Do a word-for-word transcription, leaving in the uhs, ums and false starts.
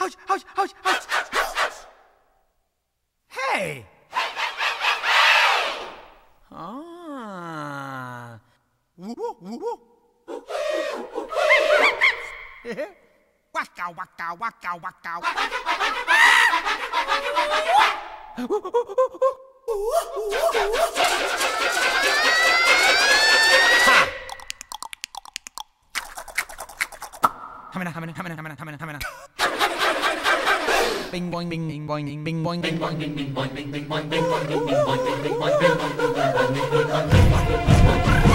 ouch, ouch, ouch, ouch. Hey! Ah. Woo, woo, woo. Waka, waka, waka, waka. Ha! Hamina, hamina, hamina, hamina, hamina, hamina. Bing boing bing bing boing bing bing boing bing boing bing bing boing bing bing boing bing boing bing bing boing bing bing boing bing boing bing boing bing boing bing boing bing boing.